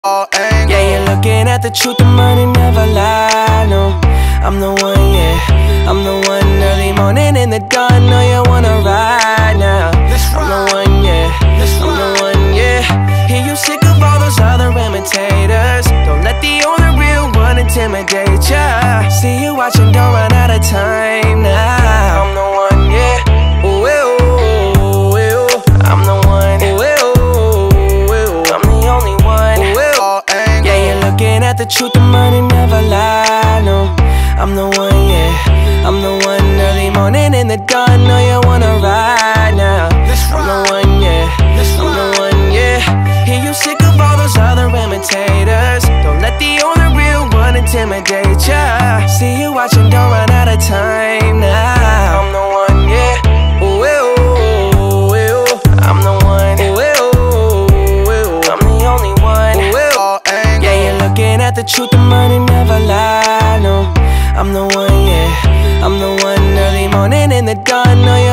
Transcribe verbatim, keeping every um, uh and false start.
all angles. Yeah, you're looking at the truth, the money never lie, no. I'm the one, yeah, I'm the one. Early morning in the dawn, know you wanna ride now. I'm the one, yeah, I'm the one, yeah. Hear you sick of all those other imitators. Don't let the only real one intimidate ya. See you watching, don't run out of time now. I'm the one, yeah, ooh, ooh, ooh. I'm the one, ooh, ooh, ooh. I'm the only one, ooh, all angles. yeah, you're looking at the truth, the money never lie, no. I'm the one, yeah, I'm the one. Early morning in the dawn, know you wanna ride now. I'm the one, yeah, I'm the one, yeah. Hear you sick of all those other imitators. Don't let the only real one intimidate ya. See you watching, don't run out of time now. I'm the one, yeah, ooh, ooh, ooh. I'm the one, ooh, ooh, ooh. I'm the only one, ooh, all angles. yeah, you're looking at the truth, the money never lie, no. I'm the one, yeah, I'm the one. Early morning in the dawn, know you